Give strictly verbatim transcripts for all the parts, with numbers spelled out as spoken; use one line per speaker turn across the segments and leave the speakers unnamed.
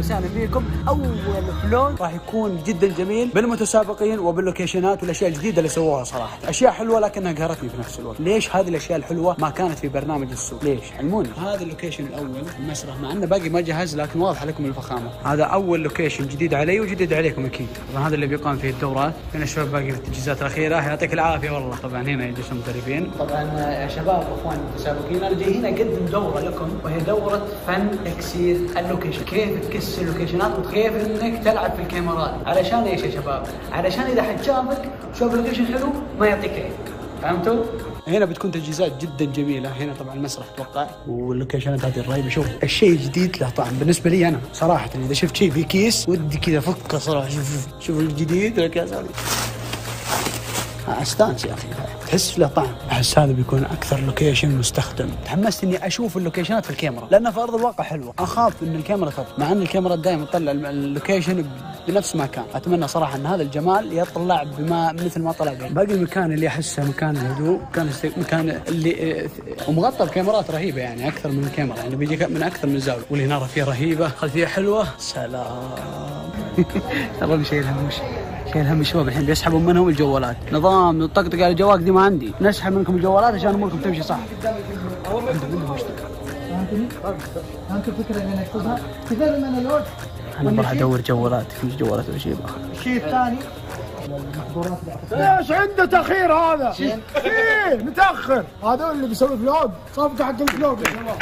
وسهلا فيكم. اول فلوج راح يكون جدا جميل بالمتسابقين وباللوكيشنات والاشياء الجديده اللي سووها صراحه، اشياء حلوه لكنها قهرتني في نفس الوقت. ليش هذه الاشياء الحلوه ما كانت في برنامج السوق؟ ليش؟ علموني. هذا اللوكيشن الاول المسرح، مع انه باقي ما جهز لكن واضح عليكم الفخامه. هذا اول لوكيشن جديد علي وجديد عليكم اكيد. طبعا هذا اللي بيقام فيه الدورات. هنا الشباب باقي في التجهيزات الاخيره، يعطيك العافيه والله. طبعا هنا يجلسون المدربين. طبعا يا شباب واخواني المتسابقين، انا جاي هنا اقدم دوره لكم وهي دوره فن تكسير اللوكيشن، كيف تكسر اللوكيشنات وكيف انك تلعب في الكاميرات. علشان ايش يا شباب؟ علشان اذا حد شافك شوف اللوكيشن حلو ما يعطيك عيد، فهمتوا؟ هنا بتكون تجهيزات جدا جميله. هنا طبعا المسرح اتوقع واللوكيشنات هذه الرهيبه. شوف الشيء الجديد له طعم بالنسبه لي انا صراحه. اذا شفت شيء في كيس ودي كذا فكه صراحه. شوف شوف الجديد الكاس هذه استانس يا اخي، تحس له طعم. احس هذا بيكون اكثر لوكيشن مستخدم. تحمست اني اشوف اللوكيشنات في الكاميرا لانها في ارض الواقع حلوه. اخاف ان الكاميرا تطلع، مع ان الكاميرا دائما تطلع اللوكيشن بنفس ما كان. اتمنى صراحه ان هذا الجمال يطلع بما مثل ما طلع به. باقي المكان اللي احسه مكان هدوء، مكان مكان اللي ومغطى بكاميرات رهيبه، يعني اكثر من كاميرا، يعني بيجي من اكثر من زاويه. والاناره فيه رهيبه، خلفيه حلوه، سلام. ترى شيء الهمش شيء الهم الشباب الحين بيسحبون منهم الجوالات. نظام الطقطقه على الجوال دي ما عندي، نسحب منكم الجوالات عشان اموركم تمشي صح.
ممكن فكره اني نكتبها كثير من الوقت.
انا بروح ادور جوالات، في جوالات ولا شيء.
الشيء الثاني ليش عنده تاخير هذا؟ ايه متاخر. هذول اللي بيسوي فلوج، صفقه حق الفلوج يا شباب.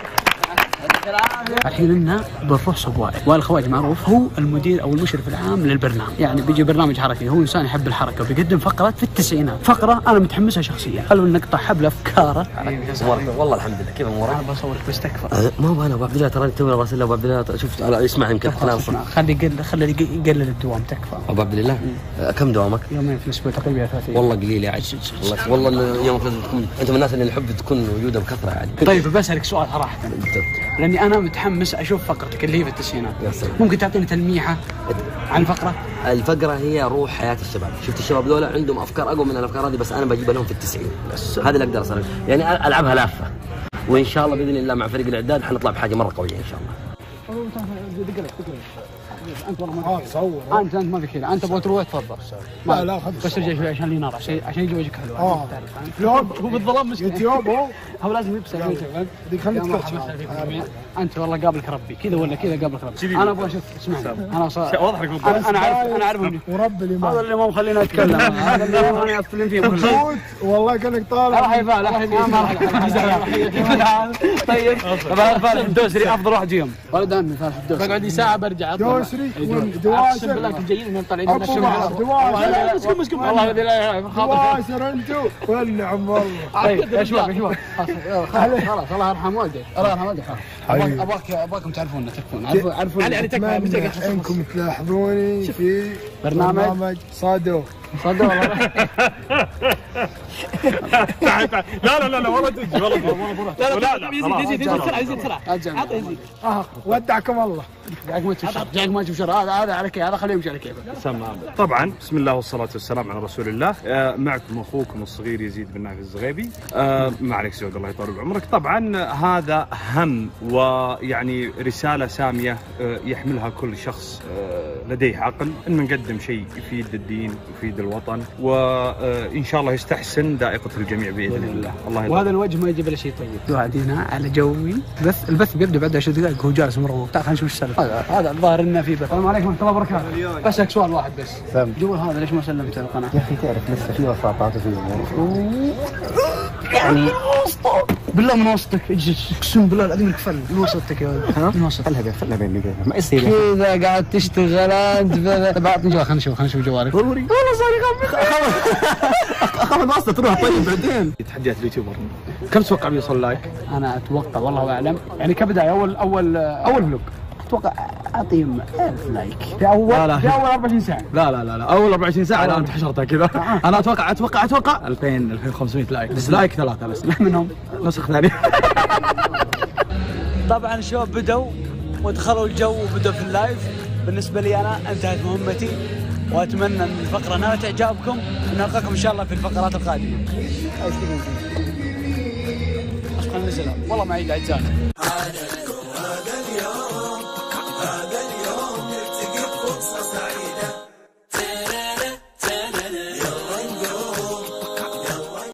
الحين لنا بنروح صبواي، والخواج معروف هو المدير او المشرف العام للبرنامج، يعني بيجي برنامج حركي، هو انسان يحب الحركه وبيقدم فقرات في التسعينات. فقره انا متحمسها شخصيا، خلونا نقطع حبل افكاره.
والله الحمد لله كيف امورك؟
انا بصورك بس تكفى.
ما هو انا ابو عبد الله ترى تونا راسل ابو عبد الله. شفت اسمع يمكن كلام
خلي يقل خلي يقلل الدوام تكفى.
ابو عبد الله كم دوامك؟
يومين في الاسبوع تقريبا ثلاثين.
والله قليل يا عز والله. والله يوم تكون انت من الناس اللي نحب تكون موجوده بكثره يعني.
طيب بسالك سؤال صراحه، لاني انا متحمس اشوف فقرتك اللي هي في التسعينات. ممكن تعطيني تلميحه عن الفقره؟
الفقره هي روح حياه الشباب. شفت الشباب ذولا عندهم افكار اقوى من الافكار هذه، بس انا بجيب لهم في التسعين. هذا اللي اقدر اصير يعني العبها لافه، وان شاء الله باذن الله مع فريق الاعداد حنطلع بحاجه مره قويه ان شاء الله.
انت والله ما تصور. انت انت ما في كذا، انت تبغى تروح تفضل.
لا لا خذ
بس رجع شوي عشان لي نار، عشان عشان يجي وجهك حلو.
اه فلوج هو بالظلام مش يوتيوب. هو
هو لازم يبسل
بدك خليك تكتشف.
انت والله قابلك ربي كذا ولا كذا قابلك ربي. انا ابغى اشوف اسمعني انا صار واضح لك انا عارف انا عارف
ورب الامام
هذا اللي ما مخلينا نتكلم. هذا اللي انا اقفل فيه
والله كانك طالع.
راح يفعل راح طيب فالح الدوسري افضل واحد فيهم. ولد عمي فالح الدوسري بقعد لي ساعه برجع اطلع.
دوسري دواسر
بالله انتم جايين من طالعين من
الشمال. دواسر مسكم مسكم
والله لا خاطر
دواسر انتم والنعم والله.
طيب يا شباب يا شباب خلاص الله يرحم والديك الله يرحم والديك. ابغاك ابغاكم تعرفون تعرفون عارفون عارفون
يعني تكفى انكم تلاحظوني في برنامج صادو
صادو والله.
لا لا لا لا والله تجي والله والله
لا لا يزيد يزيد يزيد بسرعه يزيد بسرعه عطى يزيد.
ودعكم الله.
جاك ما تشوف جاك ما تشوف شر. هذا هذا على كيف هذا خليه يمشي على كيفه.
طبعا بسم الله والصلاه والسلام على رسول الله. آه معكم اخوكم الصغير يزيد بن نايف الزغيبي. آه ما عليك سعود الله يطول بعمرك. طبعا هذا هم ويعني رساله ساميه آه يحملها كل شخص آه لديه عقل، ان نقدم شيء يفيد الدين يفيد الوطن، وان شاء الله يستحسن ذائقه الجميع باذن الله. الله يطول.
وهذا الوجه ما يجيب الا شيء طيب. قاعدين على جوي بس البث بيبدا بعد عشر دقائق هو جالس مره. تعال خلينا نشوف ايش السالفه. هذا هذا الظاهر انه في بث. السلام عليكم ورحمه الله وبركاته. بسالك سؤال واحد بس. جوال هذا ليش ما سلمت القناه؟
يا اخي تعرف لسه في وساطات وفي امور
يعني بالله من وسطك. اقسم بالله العظيم انك فل من وسطك يا ولد. من وسطك
خلها خلها بين بيننا ما يصير
كذا قاعد تشتغل انت. طب اعطني جوال خلينا نشوف خلينا نشوف جوالك.
ضروري والله صار يغمض. اخاف الواسطه تروح طيب بعدين.
تحديات اليوتيوبر كم تتوقع بيوصل لايك؟
انا اتوقع والله اعلم يعني كبدايه اول اول اول فلوج اتوقع اعطيهم ألف لايك في اول لا لا. في اول أربعة وعشرين ساعه.
لا لا لا لا اول أربعة وعشرين ساعه انا انتحشرتها كذا. انا اتوقع اتوقع اتوقع ألفين ألفين وخمسمية لايك. بس لايك ثلاثه بس منهم نسخ ثانيه. طبعا الشباب بدوا ودخلوا الجو وبدوا في اللايف. بالنسبه لي انا انتهت مهمتي، واتمنى ان الفقره نالت اعجابكم، ونلقاكم ان شاء الله في الفقرات القادمه. ايش تبون؟ خلينا ننزلها والله ما عيد عجزان.